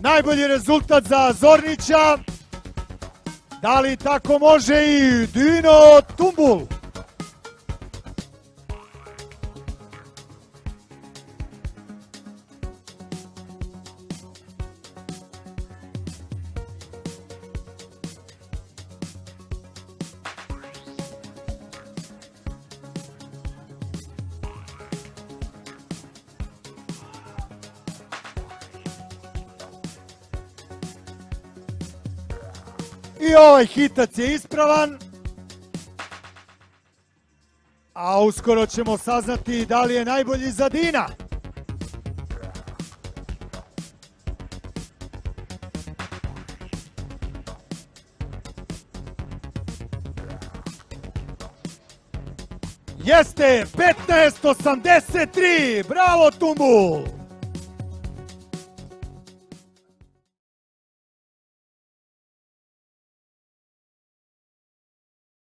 Najbolji rezultat za Zornića. Da li tako može i Dino Tumbul? I ovaj hitac je ispravan. A uskoro ćemo saznati da li je najbolji za Dina. Jeste 15:83. Bravo Tumbul!